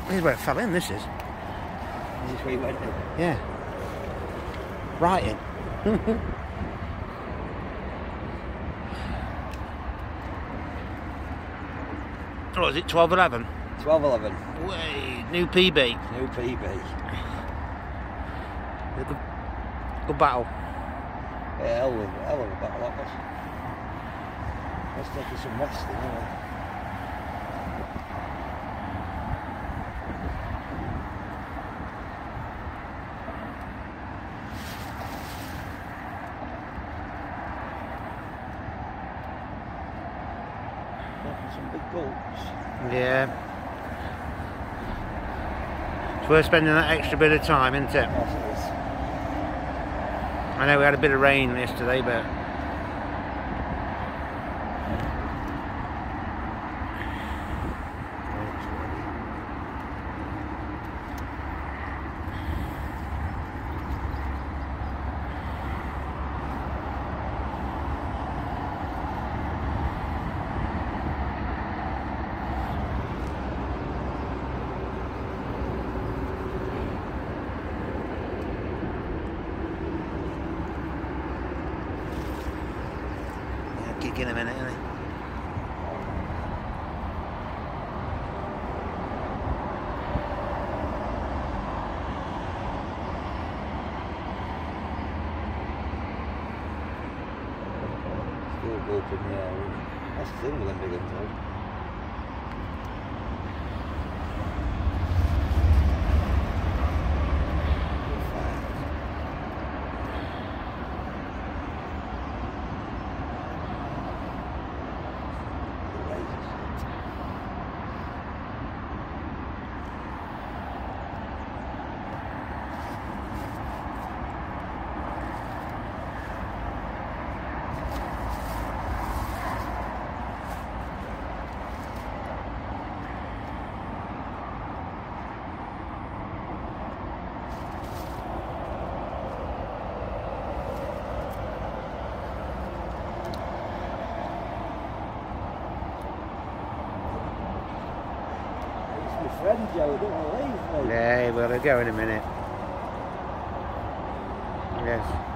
This is where it fell in, this is. Is this where you went in? Yeah. Right in. What is it, 12-11? 12-11. Way, new PB. New PB. Good battle. Yeah, hell of a battle that was. Let's take you some resting, anyway. Some big gulps. Yeah. It's worth spending that extra bit of time, isn't it? Yes, it is. I know we had a bit of rain yesterday, but kick in a minute, isn't he? Still gulping the air. That's the thing with them big ones, though. Friend Joe, don't want to leave me. Yeah, we'll go in a minute. Yes.